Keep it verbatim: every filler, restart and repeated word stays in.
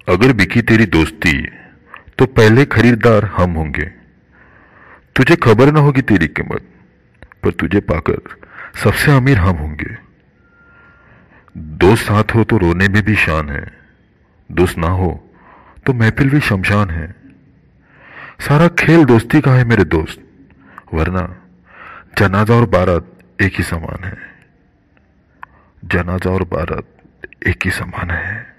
अगर बिकी तेरी दोस्ती तो पहले खरीदार हम होंगे। तुझे खबर ना होगी तेरी कीमत, पर तुझे पाकर सबसे अमीर हम होंगे। दोस्त साथ हो तो रोने में भी शान है, दोस्त ना हो तो महफिल भी शमशान है। सारा खेल दोस्ती का है मेरे दोस्त, वरना जनाजा और बारात एक ही समान है। जनाजा और बारात एक ही समान है।